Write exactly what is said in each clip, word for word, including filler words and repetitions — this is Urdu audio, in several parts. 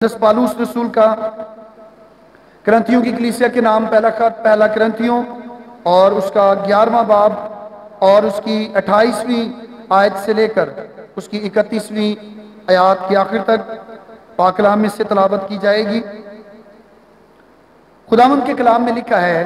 مقدس پالوس رسول کا کرنتھیوں کی کلیسیا کے نام پہلا خط پہلا کرنتھیوں اور اس کا گیارہواں باب اور اس کی اٹھائیسویں آیت سے لے کر اس کی اکتیسویں آیات کے آخر تک پاک کلام میں سے تلاوت کی جائے گی۔ خداوند کے کلام میں لکھا ہے،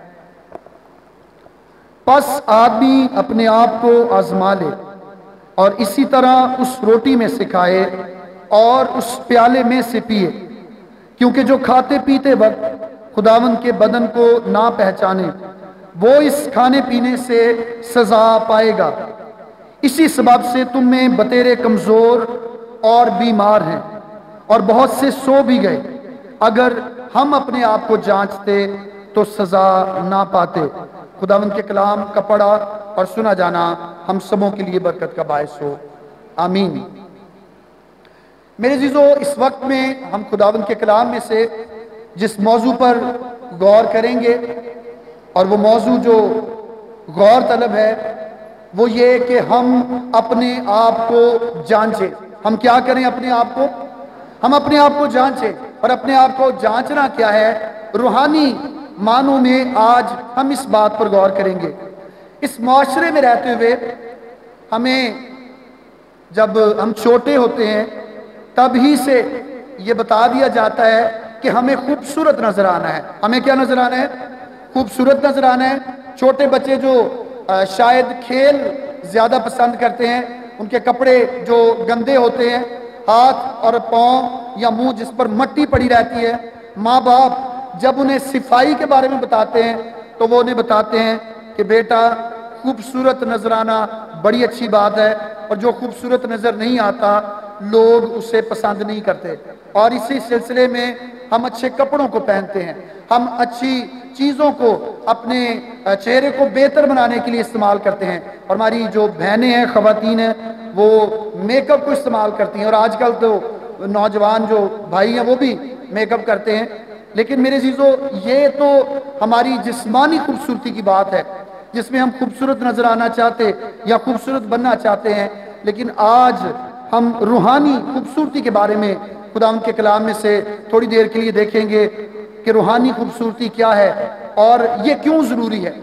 پس آدمی اپنے آپ کو آزما لے اور اسی طرح اس روٹی میں سے کھائے اور اس پیالے میں سے پیے، کیونکہ جو کھاتے پیتے وقت خداوند کے بدن کو نہ پہچانے وہ اس کھانے پینے سے سزا پائے گا۔ اسی سبب سے تم میں بتیرے کمزور اور بیمار ہیں اور بہت سے سو بھی گئے۔ اگر ہم اپنے آپ کو جانچتے تو سزا نہ پاتے۔ خداوند کے کلام کا پڑھا اور سنا جانا ہم سبوں کے لیے برکت کا باعث ہو، آمین۔ میرے عزیزو، اس وقت میں ہم خداوند کے کلام میں سے جس موضوع پر غور کریں گے، اور وہ موضوع جو غور طلب ہے وہ یہ کہ ہم اپنے آپ کو جانچیں۔ ہم کیا کریں؟ اپنے آپ کو ہم اپنے آپ کو جانچیں۔ اور اپنے آپ کو جانچنا کیا ہے؟ روحانی معنوں میں آج ہم اس بات پر غور کریں گے۔ اس معاشرے میں رہتے ہوئے ہمیں جب ہم چھوٹے ہوتے ہیں تب ہی سے یہ بتا دیا جاتا ہے کہ ہمیں خوبصورت نظر آنا ہے۔ ہمیں کیا نظر آنا ہے؟ خوبصورت نظر آنا ہے۔ چھوٹے بچے جو شاید کھیل زیادہ پسند کرتے ہیں، ان کے کپڑے جو گندے ہوتے ہیں، ہاتھ اور پاؤں یا منہ جس پر مٹی پڑی رہتی ہے، ماں باپ جب انہیں صفائی کے بارے میں بتاتے ہیں تو وہ انہیں بتاتے ہیں کہ بیٹا خوبصورت نظر آنا بڑی اچھی بات ہے، اور جو خوبصورت نظر نہیں آتا لوگ اسے پسند نہیں کرتے۔ اور اسی سلسلے میں ہم اچھے کپڑوں کو پہنتے ہیں، ہم اچھی چیزوں کو اپنے چہرے کو بہتر بنانے کے لیے استعمال کرتے ہیں، اور ہماری جو بہنیں ہیں، خواتین ہیں، وہ میک اپ کو استعمال کرتی ہیں، اور آج کل تو نوجوان جو بھائی ہیں وہ بھی میک اپ کرتے ہیں۔ لیکن میرے عزیزو، یہ تو ہماری جسمانی خوبصورتی کی بات ہے جس میں ہم خوبصورت نظر آنا چاہتے یا خوبصورت بننا چاہتے ہیں، لیکن آج ہم روحانی خوبصورتی کے بارے میں خداوند کے کلام میں سے تھوڑی دیر کے لیے دیکھیں گے کہ روحانی خوبصورتی کیا ہے اور یہ کیوں ضروری ہے۔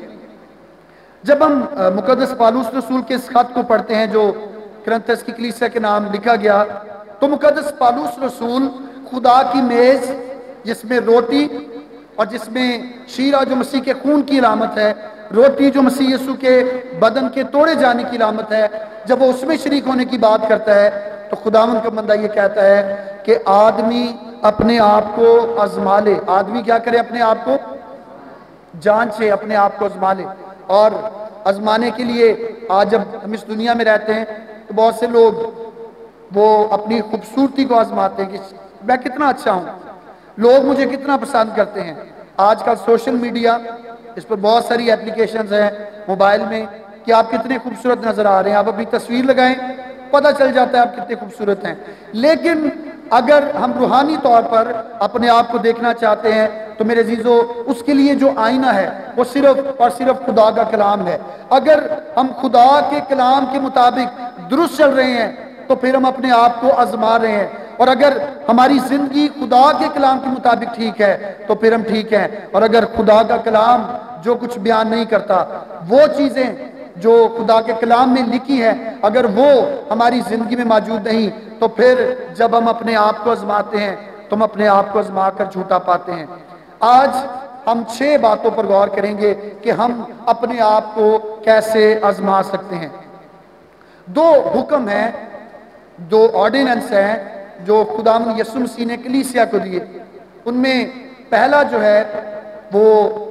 جب ہم مقدس پالوس رسول کے اس خط کو پڑھتے ہیں جو کرنتھس کی کلیسیا کے نام لکھا گیا، تو مقدس پالوس رسول خدا کی میز جس میں روٹی اور جس میں شیرہ جو مسیح کے خون کی علامت ہے، روٹی جو مسیح یسوع کے بدن کے توڑے جانے کی علامت ہے، جب وہ اس میں شریک ہونے کی بات کرتا ہے تو خداوند کا بندہ یہ کہتا ہے کہ آدمی اپنے آپ کو آزما لے۔ آدمی کیا کرے؟ اپنے آپ کو جانچے، اپنے آپ کو آزما لے۔ اور آزمانے کے لیے آج جب ہم اس دنیا میں رہتے ہیں تو بہت سے لوگ وہ اپنی خوبصورتی کو آزماتے ہیں کہ میں کتنا اچھا ہوں، لوگ مجھے کتنا پسند کرتے ہیں۔ آج کل سوشل میڈیا، اس پر بہت ساری اپلیکیشنز ہیں موبائل میں کہ آپ کتنے خوبصورت نظر آ رہے ہیں، آپ اپنی تصویر لگائیں پتہ چل جاتا ہے آپ کتنے خوبصورت ہیں۔ لیکن اگر ہم روحانی طور پر اپنے آپ کو دیکھنا چاہتے ہیں تو میرے عزیزو، اس کے لیے جو آئینہ ہے وہ صرف اور صرف خدا کا کلام ہے۔ اگر ہم خدا کے کلام کے مطابق درست چل رہے ہیں تو پھر ہم اپنے آپ کو آزما رہے ہیں، اور اگر ہماری زندگی خدا کے کلام کے مطابق ٹھیک ہے تو پھر ہم ٹھیک ہیں۔ اور اگر خدا کا کلام جو کچھ بیان نہیں کرتا، وہ چیزیں جو خدا کے کلام میں لکھی ہے اگر وہ ہماری زندگی میں موجود نہیں تو پھر جب ہم اپنے آپ کو آزماتے ہیں تو ہم اپنے آپ کو آزما کر جھوٹا پاتے ہیں۔ آج ہم چھ باتوں پر غور کریں گے کہ ہم اپنے آپ کو کیسے آزما سکتے ہیں۔ دو حکم ہیں، دو آرڈیننس ہیں جو خداوند یسوع مسیح نے کلیسیا کو دیے۔ ان میں پہلا جو ہے وہ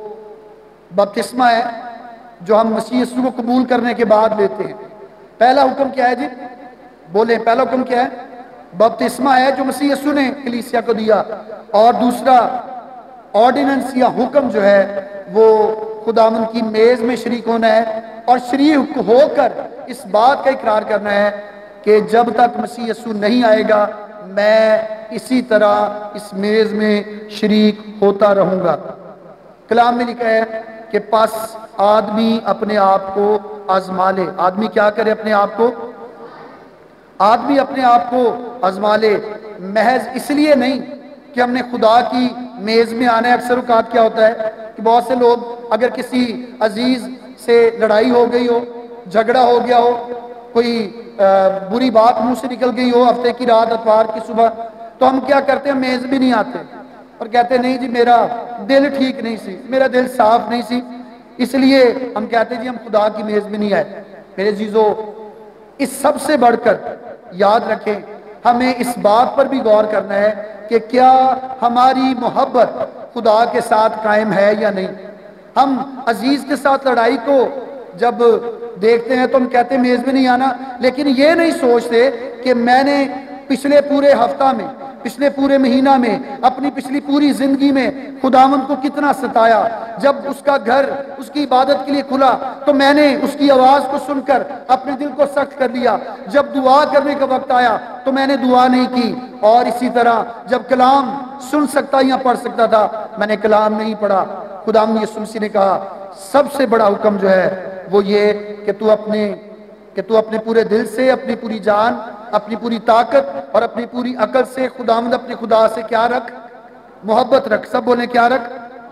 بپتسمہ ہے جو ہم مسیح یسوع کو قبول کرنے کے بعد لیتے ہیں۔ پہلا حکم کیا ہے جی؟ بولیں، پہلا حکم کیا ہے؟ بپتسمہ ہے جو مسیح یسوع نے کلیسیا کو دیا، اور دوسرا آرڈیننس یا حکم جو ہے وہ خداوند کی میز میں شریک ہونا ہے، اور شریک ہو کر اس بات کا اقرار کرنا ہے کہ جب تک مسیح یسوع نہیں آئے گا میں اسی طرح اس میز میں شریک ہوتا رہوں گا۔ کلام میں لکھا ہے کہ پس آدمی اپنے آپ کو آزما لے۔ آدمی کیا کرے؟ اپنے آپ کو آدمی اپنے آپ کو آزما لے۔ محض اس لیے نہیں کہ ہم نے خدا کی میز میں آنا ہے۔ اکثر اوقات کیا ہوتا ہے کہ بہت سے لوگ اگر کسی عزیز سے لڑائی ہو گئی ہو، جھگڑا ہو گیا ہو، کوئی بری بات منہ سے نکل گئی ہو ہفتے کی رات اتوار کی صبح، تو ہم کیا کرتے ہیں، میز بھی نہیں آتے اور کہتے ہیں نہیں جی میرا دل ٹھیک نہیں سی، میرا دل صاف نہیں سی، اس لیے ہم کہتے ہیں جی ہم خدا کی میز میں نہیں آئے۔ میرے عزیزو، اس سب سے بڑھ کر یاد رکھیں، ہمیں اس بات پر بھی غور کرنا ہے کہ کیا ہماری محبت خدا کے ساتھ قائم ہے یا نہیں۔ ہم عزیز کے ساتھ لڑائی کو جب دیکھتے ہیں تو ہم کہتے ہیں میز میں نہیں آنا، لیکن یہ نہیں سوچتے کہ میں نے پچھلے پورے ہفتہ میں، پچھلے پورے مہینہ میں، اپنی پچھلی پوری زندگی میں خداوند کو کتنا ستایا۔ جب اس کا گھر اس کی عبادت کے لیے کھلا تو میں نے اس کی آواز کو سن کر اپنے دل کو سخت کر لیا، جب دعا کرنے کا وقت آیا تو میں نے دعا نہیں کی، اور اسی طرح جب کلام سن سکتا یا پڑھ سکتا تھا میں نے کلام نہیں پڑھا۔ خداوند یسوع مسیح نے کہا سب سے بڑا حکم جو ہے وہ یہ کہ تو اپنے کہ تو اپنے پورے دل سے، اپنی پوری جان، اپنی پوری طاقت اور اپنی پوری عقل سے خداوند اپنے خدا سے کیا رکھ، محبت رکھ۔ سب بولیں کیا رکھ؟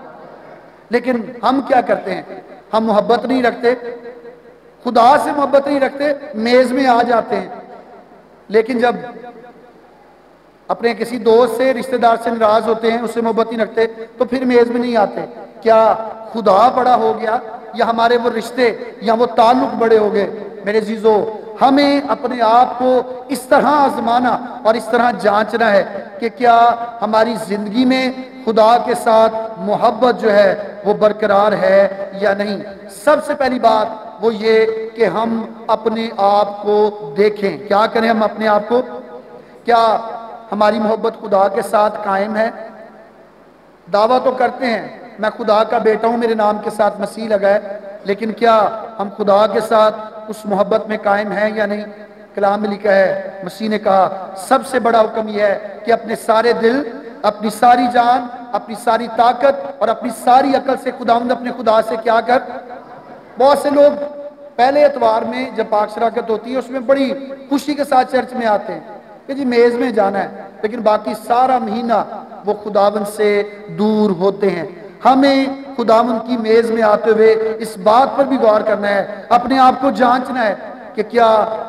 لیکن ہم کیا کرتے ہیں، ہم محبت نہیں رکھتے، خدا سے محبت نہیں رکھتے، میز میں آ جاتے ہیں، لیکن جب اپنے کسی دوست سے، رشتہ دار سے ناراض ہوتے ہیں، اس سے محبت نہیں رکھتے تو پھر میز میں نہیں آتے۔ کیا خدا بڑا ہو گیا یا ہمارے وہ رشتے یا وہ تعلق بڑے ہو گئے؟ میرے عزیزو، ہمیں اپنے آپ کو اس طرح آزمانا اور اس طرح جانچنا ہے کہ کیا ہماری زندگی میں خدا کے ساتھ محبت جو ہے وہ برقرار ہے یا نہیں۔ سب سے پہلی بات وہ یہ کہ ہم اپنے آپ کو دیکھیں۔ کیا کریں ہم اپنے آپ کو؟ کیا ہماری محبت خدا کے ساتھ قائم ہے؟ دعویٰ تو کرتے ہیں میں خدا کا بیٹا ہوں، میرے نام کے ساتھ مسیح لگا ہے، لیکن کیا ہم خدا کے ساتھ اس محبت میں قائم ہیں یا نہیں؟ کلام میں لکھا ہے، مسیح نے کہا سب سے بڑا حکم یہ ہے کہ اپنے سارے دل، اپنی ساری جان، اپنی ساری طاقت اور اپنی ساری عقل سے خداوند اپنے خدا سے کیا کر۔ بہت سے لوگ پہلے اتوار میں جب پاک شراکت ہوتی ہے اس میں بڑی خوشی کے ساتھ چرچ میں آتے ہیں کہ جی میز میں جانا ہے، لیکن باقی سارا مہینہ وہ خداوند سے دور ہوتے ہیں۔ ہمیں خداوند کی میز میں آتے ہوئے اس بات پر بھی غور کرنا ہے، اپنے آپ کو جانچنا ہے کہ کیا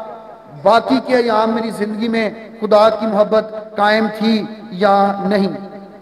باقی کے ایام میری زندگی میں خدا کی محبت قائم تھی یا نہیں۔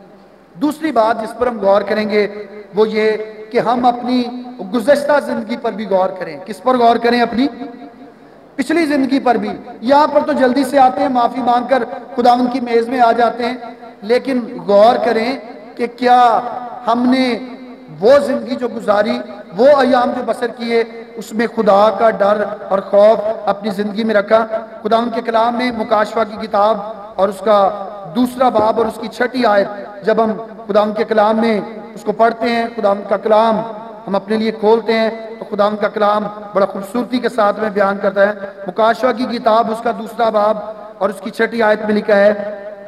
دوسری بات جس پر ہم غور کریں گے وہ یہ کہ ہم اپنی گزشتہ زندگی پر بھی غور کریں۔ کس پر غور کریں؟ اپنی پچھلی زندگی پر بھی۔ یہاں پر تو جلدی سے آتے ہیں، معافی مانگ کر خداوند کی میز میں آ جاتے ہیں، لیکن غور کریں کہ کیا ہم نے وہ زندگی جو گزاری، وہ ایام جو بسر کیے، اس میں خدا کا ڈر اور خوف اپنی زندگی میں رکھا؟ خداوند کے کلام میں مکاشفہ کی کتاب اور اس کا دوسرا باب اور اس کی چھٹی آیت جب ہم خداوند کے کلام میں اس کو پڑھتے ہیں، خداوند کا کلام ہم اپنے لیے کھولتے ہیں تو خداوند کا کلام بڑا خوبصورتی کے ساتھ میں بیان کرتا ہے۔ مکاشفہ کی کتاب اس کا دوسرا باب اور اس کی چھٹی آیت میں لکھا ہے،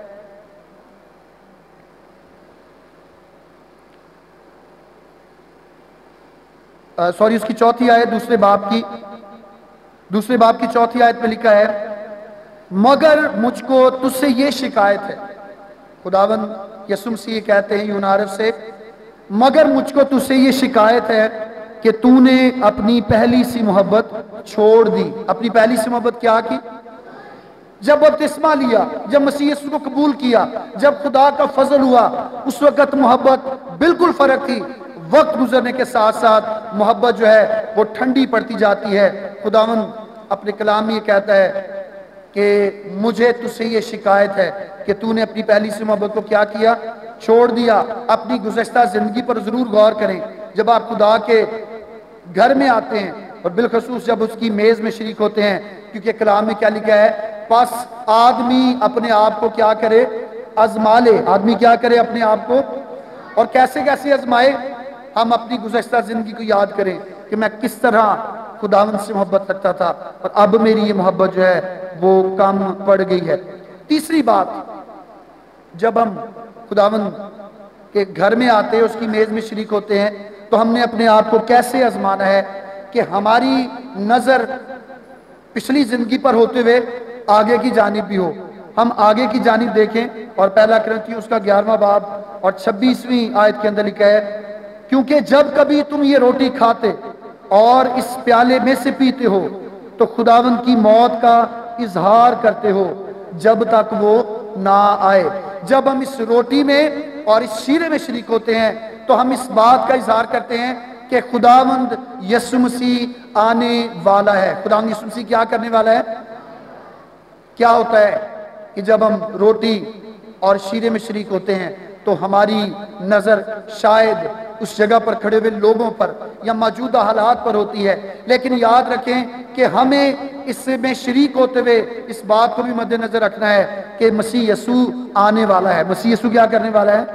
سوری اس کی چوتھی آیت دوسرے باب کی دوسرے باب کی چوتھی آیت میں لکھا ہے، مگر مجھ کو تجھ سے یہ شکایت ہے۔ خداوند یسوع مسیح کہتے ہیں یونان عرب سے، مگر مجھ کو تجھ سے یہ شکایت ہے کہ تو نے اپنی پہلی سی محبت چھوڑ دی۔ اپنی پہلی سی محبت کیا کی؟ جب بپتسمہ لیا، جب مسیح یسوع کو قبول کیا، جب خدا کا فضل ہوا، اس وقت محبت بالکل فرق تھی۔ وقت گزرنے کے ساتھ ساتھ محبت جو ہے وہ ٹھنڈی پڑتی جاتی ہے۔ خداوند اپنے کلام میں یہ کہتا ہے کہ مجھے تجھ سے یہ شکایت ہے کہ تو نے اپنی پہلی سی محبت کو کیا کیا؟ چھوڑ دیا۔ اپنی گزشتہ زندگی پر ضرور غور کریں۔ جب آپ خدا کے گھر میں آتے ہیں اور بالخصوص جب اس کی میز میں شریک ہوتے ہیں، کیونکہ کلام میں کیا لکھا ہے، پس آدمی اپنے آپ کو کیا کرے؟ آزما لے۔ آدمی کیا کرے؟ اپنے آپ کو۔ اور کیسے کیسے آزمائے؟ ہم اپنی گزشتہ زندگی کو یاد کریں کہ میں کس طرح خداوند سے محبت رکھتا تھا اور اب میری یہ محبت جو ہے وہ کم پڑ گئی ہے۔ تیسری بات، جب ہم خداوند کے گھر میں آتے ہیں، اس کی میز میں شریک ہوتے ہیں، تو ہم نے اپنے آپ کو کیسے آزمانا ہے کہ ہماری نظر پچھلی زندگی پر ہوتے ہوئے آگے کی جانب بھی ہو۔ ہم آگے کی جانب دیکھیں اور پہلا کرنتھیوں اس کا گیارہواں باب اور چھبیسویں آیت کے اندر لکھا ہے، کیونکہ جب کبھی تم یہ روٹی کھاتے اور اس پیالے میں سے پیتے ہو تو خداوند کی موت کا اظہار کرتے ہو جب تک وہ نہ آئے۔ جب ہم اس روٹی میں اور اس شیرے میں شریک ہوتے ہیں تو ہم اس بات کا اظہار کرتے ہیں کہ خداوند یسوع مسیح آنے والا ہے۔ خداوند یسوع مسیح کیا کرنے والا ہے؟ کیا ہوتا ہے کہ جب ہم روٹی اور شیرے میں شریک ہوتے ہیں تو ہماری نظر شاید اس جگہ پر کھڑے ہوئے لوگوں پر یا موجودہ حالات پر ہوتی ہے، لیکن یاد رکھیں کہ ہمیں اس میں شریک ہوتے ہوئے اس بات کو بھی مد نظر رکھنا ہے کہ مسیح یسوع آنے والا ہے۔ مسیح یسوع کیا کرنے والا ہے؟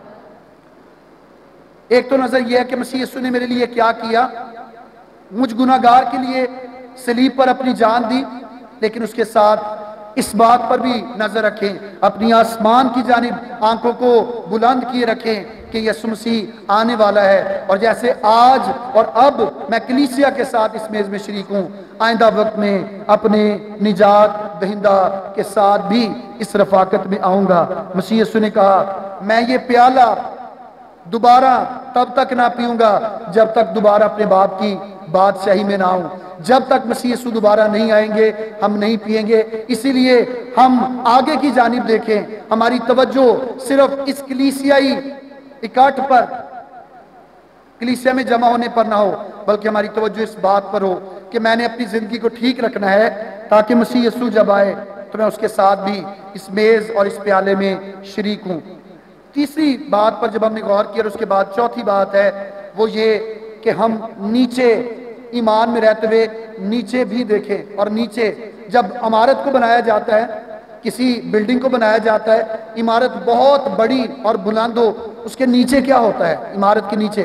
ایک تو نظر یہ ہے کہ مسیح یسوع نے میرے لیے کیا کیا، مجھ گناہگار کے لیے صلیب پر اپنی جان دی، لیکن اس کے ساتھ اس بات پر بھی نظر رکھیں، اپنی آسمان کی جانب آنکھوں کو بلند کیے رکھیں کہ یسوع مسیح آنے والا ہے۔ اور جیسے آج اور اب میں کلیسیا کے ساتھ اس میز میں شریک ہوں، آئندہ وقت میں اپنے نجات دہندہ کے ساتھ بھی اس رفاقت میں آؤں گا۔ مسیح یسوع نے کہا میں یہ پیالہ دوبارہ تب تک نہ پیوں گا جب تک دوبارہ اپنے باپ کی بادشاہی میں نہ آؤں۔ جب تک مسیح یسوع دوبارہ نہیں آئیں گے ہم نہیں پیئیں گے۔ اسی لیے ہم آگے کی جانب دیکھیں، ہماری توجہ صرف اس کلیسیائی اکٹھ پر، کلیسیا میں جمع ہونے پر نہ ہو، بلکہ ہماری توجہ اس بات پر ہو کہ میں نے اپنی زندگی کو ٹھیک رکھنا ہے تاکہ مسیح یسوع جب آئے تو میں اس کے ساتھ بھی اس میز اور اس پیالے میں شریک ہوں۔ تیسری بات پر جب ہم نے غور کیا اور اس کے بعد چوتھی بات ہے وہ یہ کہ ہم نیچے ایمان میں رہتے ہوئے نیچے بھی دیکھیں، اور نیچے جب عمارت کو بنایا جاتا ہے، کسی بلڈنگ کو بنایا جاتا ہے، عمارت بہت بڑی اور بلند ہو، اس کے نیچے کیا ہوتا ہے؟ عمارت کے نیچے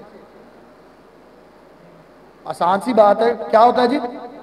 آسان سی بات ہے، کیا ہوتا ہے جی؟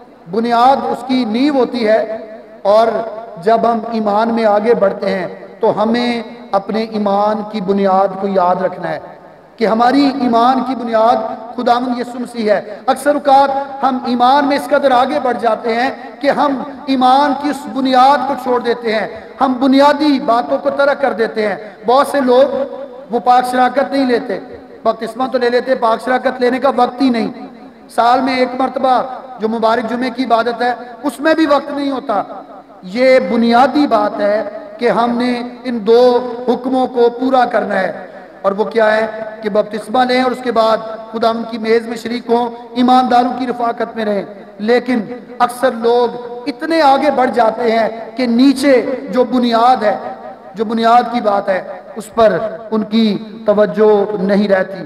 بنیاد اس کی نیو ہوتی ہے۔ اور جب ہم ایمان میں آگے بڑھتے ہیں تو ہمیں اپنے ایمان کی بنیاد کو یاد رکھنا ہے کہ ہماری ایمان کی بنیاد خداوند یسوع مسیح ہے۔ اکثر اوقات ہم ایمان میں اس قدر آگے بڑھ جاتے ہیں کہ ہم ایمان کی اس بنیاد کو چھوڑ دیتے ہیں، ہم بنیادی باتوں کو ترک کر دیتے ہیں۔ بہت سے لوگ وہ پاک شراکت نہیں لیتے، بپتسمہ تو لے لیتے، پاک شراکت لینے کا وقت ہی نہیں، سال میں ایک مرتبہ جو مبارک جمعے کی عبادت ہے اس میں بھی وقت نہیں ہوتا۔ یہ بنیادی بات ہے کہ ہم نے ان دو حکموں کو پورا کرنا ہے، اور وہ کیا ہے کہ بپتسمہ لیں اور اس کے بعد خداوند کی میز میں شریک ہوں، ایمانداروں کی رفاقت میں رہیں۔ لیکن اکثر لوگ اتنے آگے بڑھ جاتے ہیں کہ نیچے جو بنیاد ہے، جو بنیاد کی بات ہے، اس پر ان کی توجہ نہیں رہتی۔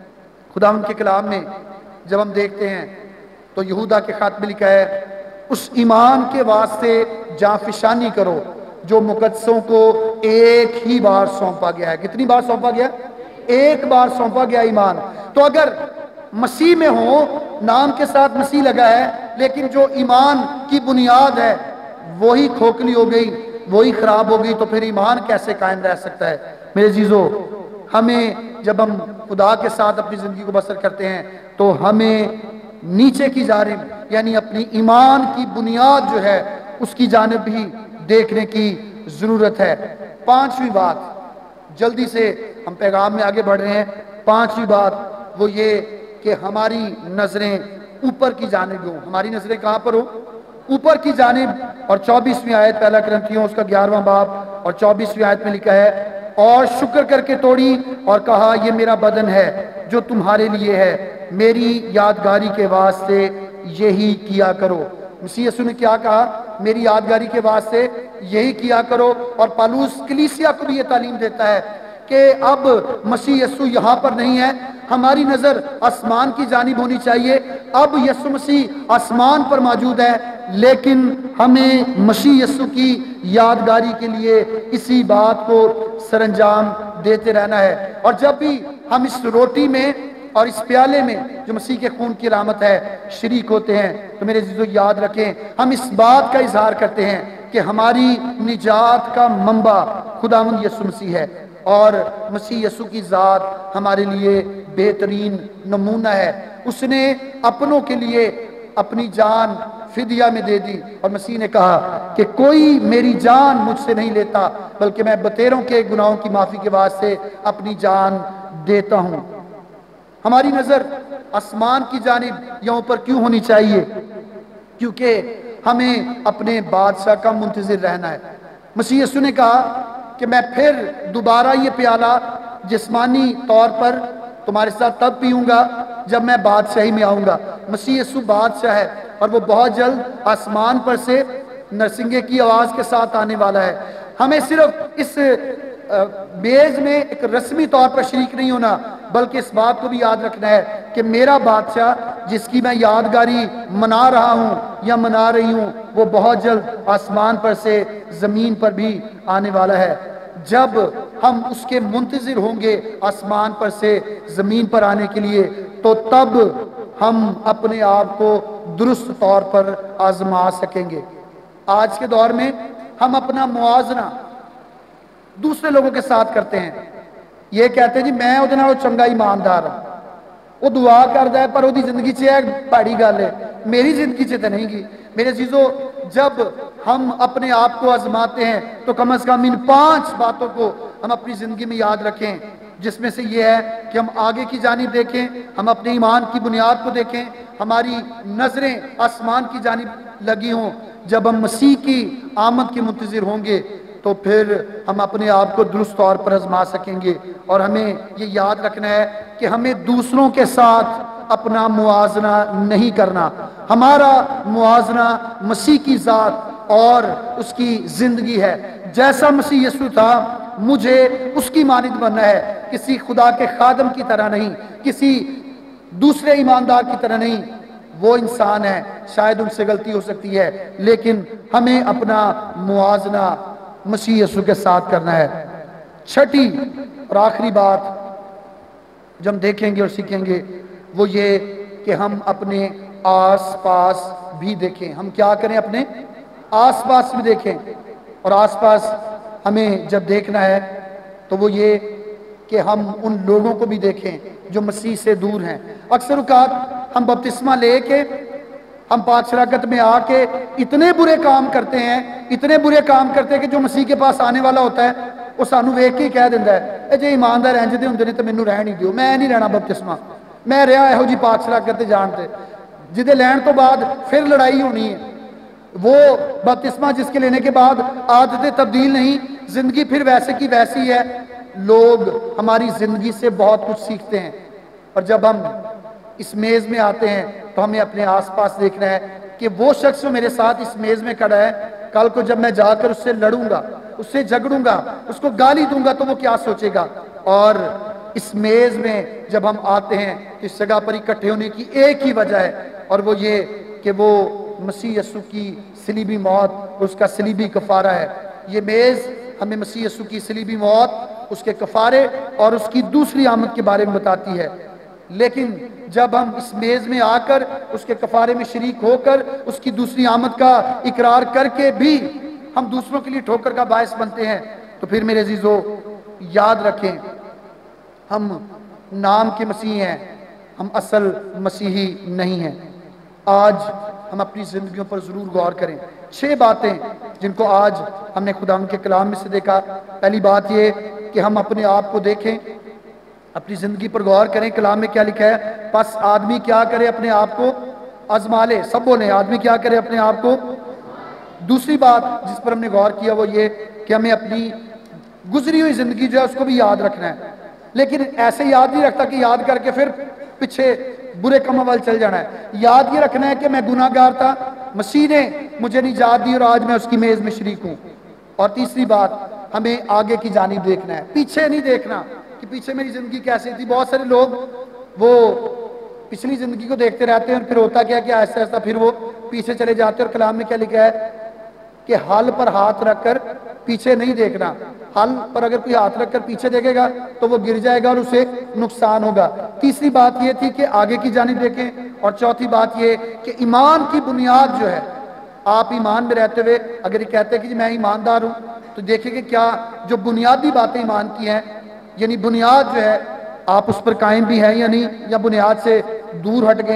خداوند کے کلام میں جب ہم دیکھتے ہیں تو یہودا کے خط میں لکھا ہے اس ایمان کے واسطے جانفشانی کرو جو مقدسوں کو ایک ہی بار سونپا گیا ہے۔ کتنی بار سونپا گیا؟ ایک بار سونپا گیا ایمان۔ تو اگر مسیح میں ہو، نام کے ساتھ مسیح لگا ہے، لیکن جو ایمان کی بنیاد ہے وہی کھوکھلی ہو گئی، وہی خراب ہو گئی، تو پھر ایمان کیسے قائم رہ سکتا ہے؟ میرے عزیزو، ہمیں جب ہم خدا کے ساتھ اپنی زندگی کو بسر کرتے ہیں تو ہمیں نیچے کی جانب یعنی اپنی ایمان کی بنیاد جو ہے اس کی جانب بھی دیکھنے کی ضرورت ہے۔ پانچویں بات، جلدی سے ہم پیغام میں آگے بڑھ رہے ہیں، پانچویں بات وہ یہ کہ ہماری نظریں اوپر کی جانب ہوں۔ ہماری نظریں کہاں پر ہوں؟ اوپر کی جانب۔ اور چوبیسویں آیت پہلا کرنتھیوں اس کا گیارہواں باب اور چوبیسویں آیت میں لکھا ہے اور شکر کر کے توڑی اور کہا یہ میرا بدن ہے جو تمہارے لیے ہے، میری یادگاری کے واسطے یہی کیا کرو۔ مسیح یسوع نے کیا کہا؟ میری یادگاری کے واسطے یہی کیا کرو۔ اور پالوس کلیسیا کو بھی یہ تعلیم دیتا ہے کہ اب مسیح یسوع یہاں پر نہیں ہے، ہماری نظر آسمان کی جانب ہونی چاہیے۔ اب یسوع مسیح آسمان پر موجود ہے، لیکن ہمیں مسیح یسوع کی یادگاری کے لیے اسی بات کو سر انجام دیتے رہنا ہے۔ اور جب بھی ہم اس روٹی میں اور اس پیالے میں جو مسیح کے خون کی علامت ہے شریک ہوتے ہیں تو میرے عزیزو یاد رکھیں، ہم اس بات کا اظہار کرتے ہیں کہ ہماری نجات کا منبع خداوند یسوع مسیح ہے، اور مسیح یسوع کی ذات ہمارے لیے بہترین نمونہ ہے۔ اس نے اپنوں کے لیے اپنی جان فدیہ میں دے دی، اور مسیح نے کہا کہ کوئی میری جان مجھ سے نہیں لیتا بلکہ میں بتیروں کے گناہوں کی معافی کے واسطے اپنی جان دیتا ہوں۔ ہماری نظر آسمان کی جانب یہاں پر کیوں ہونی چاہیے؟ کیونکہ ہمیں اپنے بادشاہ کا منتظر رہنا ہے۔ مسیح یسوع نے کہا کہ میں پھر دوبارہ یہ پیالہ جسمانی طور پر تمہارے ساتھ تب پیوں گا جب میں بادشاہی میں آؤں گا۔ مسیح یسوع بادشاہ ہے اور وہ بہت جلد آسمان پر سے نرسنگے کی آواز کے ساتھ آنے والا ہے۔ ہمیں صرف اس میز میں ایک رسمی طور پر شریک نہیں ہونا بلکہ اس بات کو بھی یاد رکھنا ہے کہ میرا بادشاہ جس کی میں یادگاری منا رہا ہوں یا منا رہی ہوں وہ بہت جلد آسمان پر سے زمین پر بھی آنے والا ہے۔ جب ہم اس کے منتظر ہوں گے آسمان پر سے زمین پر آنے کے لیے تو تب ہم اپنے آپ کو درست طور پر آزما سکیں گے۔ آج کے دور میں ہم اپنا موازنہ دوسرے لوگوں کے ساتھ کرتے ہیں، یہ کہتے ہیں جی میں وہ وہ چنگا ایماندار ہوں، وہ دعا کرتا ہے پر وہ زندگی سے ایک بڑی گل ہے، میری زندگی سے تو نہیں گی۔ میرے عزیزو، جب ہم اپنے آپ کو آزماتے ہیں تو کم از کم ان پانچ باتوں کو ہم اپنی زندگی میں یاد رکھیں، جس میں سے یہ ہے کہ ہم آگے کی جانب دیکھیں، ہم اپنے ایمان کی بنیاد کو دیکھیں، ہماری نظریں آسمان کی جانب لگی ہوں۔ جب ہم مسیح کی آمد کے منتظر ہوں گے تو پھر ہم اپنے آپ کو درست طور پر آزما سکیں گے۔ اور ہمیں یہ یاد رکھنا ہے کہ ہمیں دوسروں کے ساتھ اپنا موازنہ نہیں کرنا، ہمارا موازنہ مسیح کی ذات اور اس کی زندگی ہے۔ جیسا مسیح یسوع تھا مجھے اس کی مانند بننا ہے، کسی خدا کے خادم کی طرح نہیں، کسی دوسرے ایماندار کی طرح نہیں۔ وہ انسان ہے، شاید ان سے غلطی ہو سکتی ہے، لیکن ہمیں اپنا موازنہ مسیح یسوع کے ساتھ کرنا ہے۔ چھٹی اور آخری بات جو ہم دیکھیں گے اور سیکھیں گے وہ یہ کہ ہم اپنے آس پاس بھی دیکھیں۔ ہم کیا کریں؟ اپنے آس پاس بھی دیکھیں، اور آس پاس ہمیں جب دیکھنا ہے تو وہ یہ کہ ہم ان لوگوں کو بھی دیکھیں جو مسیح سے دور ہیں۔ اکثر اوقات ہم بپتسمہ لے کے، ہم پاک شراکت میں آ کے اتنے برے کام کرتے ہیں اتنے برے کام کرتے ہیں کہ جو مسیح کے پاس آنے والا ہوتا ہے وہ سانو ویکھ کے ہی کہہ دیتا ہے اے جے ایماندار انج دے ہوندے نے تے مینوں رہن ہی دیو، میں نہیں رہنا بپتسمہ، میں رہا یہو جی پاک شراکت جانتے جدے لین تو بعد پھر لڑائی ہونی ہے۔ وہ بپتسمہ جس کے لینے کے بعد عادتیں تبدیل نہیں، زندگی پھر ویسے کی ویسی ہے۔ لوگ ہماری زندگی سے بہت کچھ سیکھتے ہیں، اور جب ہم اس میز میں آتے ہیں تو ہمیں اپنے آس پاس دیکھنا ہے کہ وہ شخص جو میرے ساتھ اس میز میں کھڑا ہے، کل کو جب میں جا کر اس سے لڑوں گا، اس سے جھگڑوں گا، اس کو گالی دوں گا تو وہ کیا سوچے گا۔ اور اس میز میں جب ہم آتے ہیں تو اس جگہ پر اکٹھے ہونے کی ایک ہی وجہ ہے، اور وہ یہ کہ وہ مسیح یسوع کی صلیبی موت، اس کا صلیبی کفارہ ہے۔ یہ میز ہمیں مسیح یسوع کی صلیبی موت، اس کے کفارے اور اس کی دوسری آمد کے بارے میں بتاتی ہے۔ لیکن جب ہم اس میز میں آ کر اس کے کفارے میں شریک ہو کر اس کی دوسری آمد کا اقرار کر کے بھی ہم دوسروں کے لیے ٹھوکر کا باعث بنتے ہیں تو پھر میرے عزیزو یاد رکھیں ہم نام کے مسیحی ہیں، ہم اصل مسیحی نہیں ہیں۔ آج ہم اپنی زندگیوں پر ضرور غور کریں۔ چھ باتیں جن کو آج ہم نے خدا کے کلام میں سے دیکھا۔ پہلی بات یہ کہ ہم اپنے آپ کو دیکھیں، اپنی زندگی پر غور کریں۔ کلام میں کیا لکھا ہے؟ پس آدمی کیا کرے؟ اپنے آپ کو آزما لے۔ سب بولیں، آدمی کیا کرے؟ اپنے آپ کو۔ دوسری بات جس پر ہم نے غور کیا وہ یہ کہ ہمیں اپنی گزری ہوئی زندگی جو ہے اس کو بھی یاد رکھنا ہے، لیکن ایسے یاد نہیں رکھتا کہ یاد کر کے پھر پیچھے برے کاموں وال چل جانا ہے۔ یاد یہ رکھنا ہے کہ میں گناہ گار تھا، مسیح نے مجھے نجات دی اور آج میں اس کی میز میں شریک ہوں۔ اور تیسری بات، ہمیں آگے کی جانب دیکھنا ہے، پیچھے نہیں دیکھنا کہ پیچھے میری زندگی کیسی تھی۔ بہت سارے لوگ وہ پچھلی زندگی کو دیکھتے رہتے ہیں اور پھر ہوتا کیا کہ ایسا ایسا پھر وہ پیچھے چلے جاتے ہیں۔ اور کلام میں کیا لکھا ہے کہ حل پر ہاتھ رکھ کر پیچھے نہیں دیکھنا۔ حل پر اگر کوئی ہاتھ رکھ کر پیچھے دیکھے گا تو وہ گر جائے گا اور اسے نقصان ہوگا۔ تیسری بات یہ تھی کہ آگے کی جانب دیکھیں، اور چوتھی بات یہ کہ ایمان کی بنیاد جو ہے، آپ ایمان میں رہتے ہوئے اگر یہ کہتے ہیں کہ میں ایماندار ہوں تو دیکھیں کہ کیا جو بنیادی باتیں ایمان کی ہیں، یعنی بنیاد جو ہے آپ اس پر قائم بھی ہیں یا نہیں، یا بنیاد سے دور ہٹ گئے ہیں۔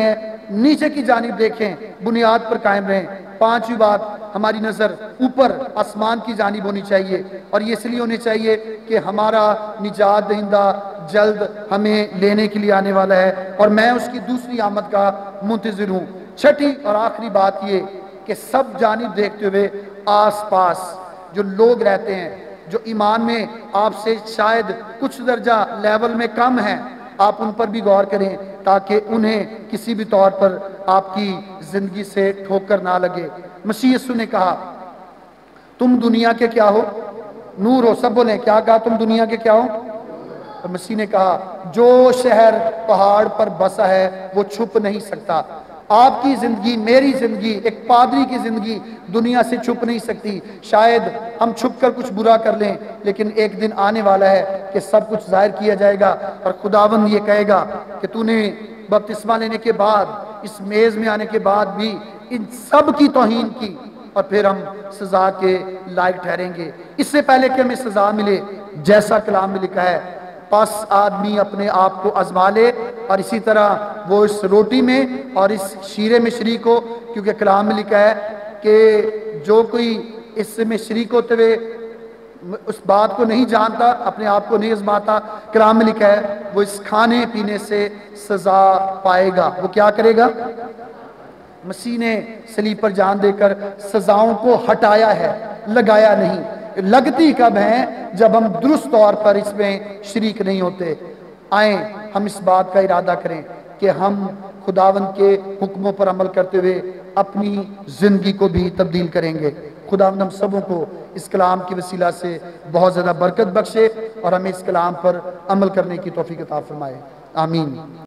نیچے کی جانب دیکھیں، بنیاد پر قائم رہیں۔ پانچویں بات، ہماری نظر اوپر آسمان کی جانب ہونی چاہیے، اور یہ اس لیے ہونی چاہیے کہ ہمارا نجات دہندہ جلد ہمیں لینے کے لیے آنے والا ہے، اور میں اس کی دوسری آمد کا منتظر ہوں۔ چھٹی اور آخری بات یہ کہ سب جانب دیکھتے ہوئے آس پاس جو لوگ رہتے ہیں، جو ایمان میں آپ سے شاید کچھ درجہ لیول میں کم ہیں، آپ ان پر بھی غور کریں تاکہ انہیں کسی بھی طور پر آپ کی زندگی سے ٹھوکر نہ لگے۔ مسیح یسوع نے کہا تم دنیا کے کیا ہو؟ نور ہو۔ سب بولیں، کیا کہا؟ تم دنیا کے کیا ہو؟ اور مسیح نے کہا جو شہر پہاڑ پر بسا ہے وہ چھپ نہیں سکتا۔ آپ کی زندگی، میری زندگی، ایک پادری کی زندگی دنیا سے چھپ نہیں سکتی۔ شاید ہم چھپ کر کچھ برا کر لیں، لیکن ایک دن آنے والا ہے کہ سب کچھ ظاہر کیا جائے گا، اور خداوند یہ کہے گا کہ تو نے بپتسمہ لینے کے بعد، اس میز میں آنے کے بعد بھی ان سب کی توہین کی، اور پھر ہم سزا کے لائق ٹھہریں گے۔ اس سے پہلے کہ ہمیں سزا ملے، جیسا کلام میں لکھا ہے، پس آدمی اپنے آپ کو آزما لے، اور اسی طرح وہ اس روٹی میں اور اس شیرے میں شریک ہو، کیونکہ کلام میں لکھا ہے کہ جو کوئی اس میں شریک ہوتے ہوئے اس بات کو نہیں جانتا، اپنے آپ کو نہیں آزماتا، کلام میں لکھا ہے وہ اس کھانے پینے سے سزا پائے گا۔ وہ کیا کرے گا؟ مسیح نے صلیب پر جان دے کر سزاؤں کو ہٹایا ہے، لگایا نہیں۔ لگتی کب ہیں؟ جب ہم درست طور پر اس میں شریک نہیں ہوتے۔ آئیں ہم اس بات کا ارادہ کریں کہ ہم خداوند کے حکموں پر عمل کرتے ہوئے اپنی زندگی کو بھی تبدیل کریں گے۔ خداوند ہم سبوں کو اس کلام کی وسیلہ سے بہت زیادہ برکت بخشے، اور ہمیں اس کلام پر عمل کرنے کی توفیق عطا فرمائے۔ آمین۔